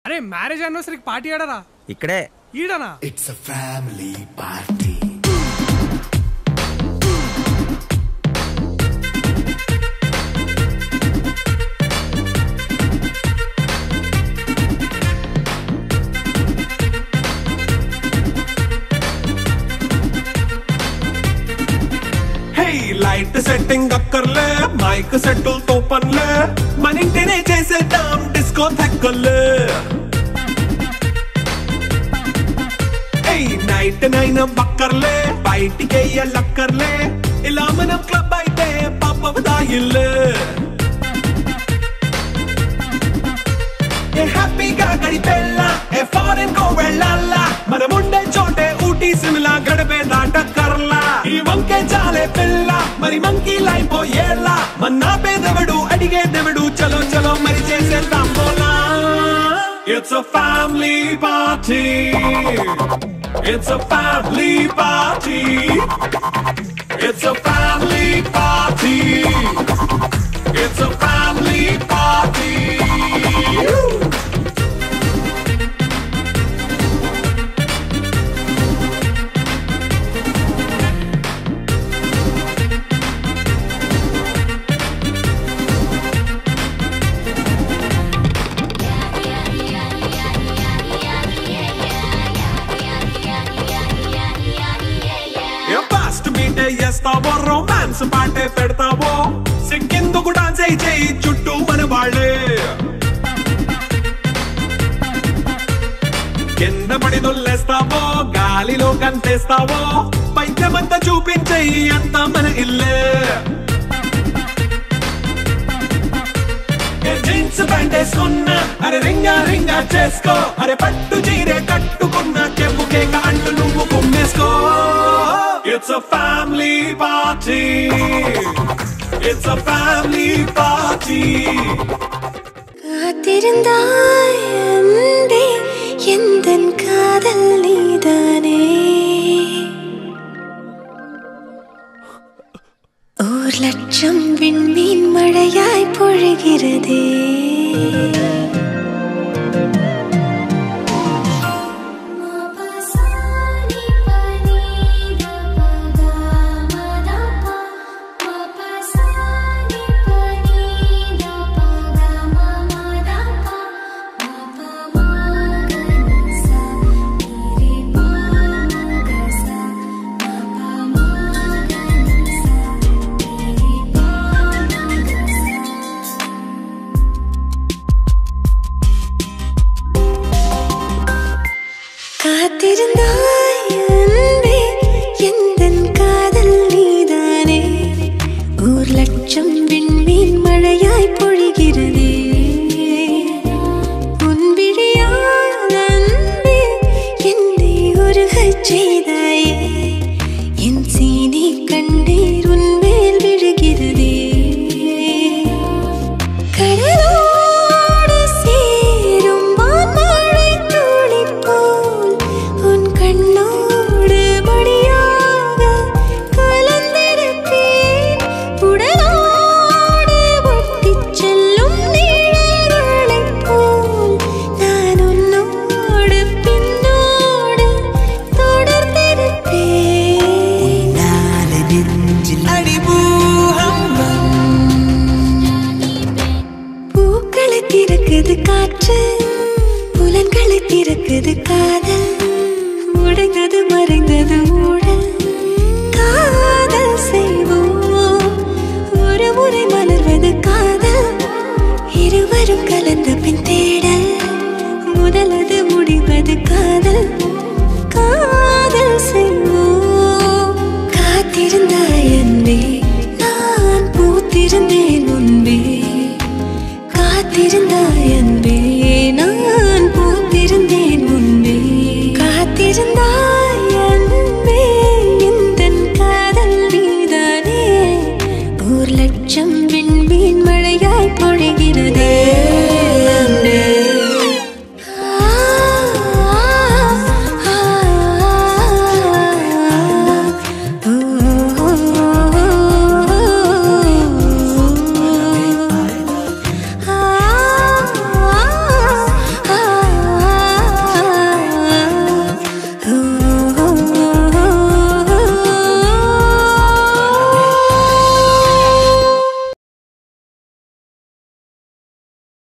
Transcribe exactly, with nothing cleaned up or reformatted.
అరే marriage యానివర్సరీకి party ఆడరా? ఇక్కడే ఈడనా? It's a family party. Light setting అక్కర్లే, మైక్ సెట్టుల్ తో పన్లే, మన ఇంటినే చేసేద్దాం డిస్కో థెక్కలే. నైట్ నైన్ బక్కర్లే, బయటికి ఎల్లక్కర్లే, ఇలా మనం క్లబ్ అయితే పాపదాయిల్లే. ఏ హ్యాపీగా గడిపెళ్ళా, ఏ ఫారెన్ కో వెళ్ళాలా, మనం ఉండే చోటే ఊటీ సిమ్లా గడిపే దాటక్కర్లా. ఈ వంకే చాలే పిల్ల, మరి మంకీ లైపోయేలా, మన్నా పేదవడు అడిగేదెవడు, చలో చలో మరి చేసేద్దాం బోలా. It's a family party. It's a family party. It's a family party. It's a family party. చేస్తావో రొమాన్స్ పాటే పెడతావో, సిక్కిందుకు డాన్స్ అయి చేయి చుట్టూ మన వాళ్ళే. కింద పడి దొల్లేస్తావో, గాలిలో కంటేస్తావో, పైద్యమంతా చూపించేయి అంతా మన ఇల్లే. జీన్స్ ప్యాంట్ వేసుకున్నా, అరే రింగా రింగా చేసుకో, అరే పట్టు చీరే కట్టుకున్నా, చెంపు కేక అంటూ నువ్వు కుమ్మేసుకో. It's a family party. It's a family party. காத்திருந்தாய் அன்பே எந்தன் காதல் நீதானே, ஓர் லட்சம் விண்மீன் மழையாய் பொழிகிறதே. காத்திருந்தாய் அன்பே எந்தன் காதல் நீதானே, ஓர் லட்சம் விண்மீன் மழையாய் பொழிகிறதே. உன் விழியால் அன்பே என்னை உருகச் செய்தாயே, என் சீனி கண்ணீர் உன் மேல் விழுகிறதே. கடலோடு சேரும் வான்மழை துளி போல் உன் கண்ணோடு மடியாக கலந்திருப்பேன். உடலோடு ஒட்டிச் செல்லும் நிழல்களைப் போல் நான் உன்னோடு பின்னோடு தொடர்ந்திருப்பேன். பூக்களை திறக்குது காற்று, புலன்களை திறக்குது காதல், உடைந்தது மறைந்தது ஊடல்.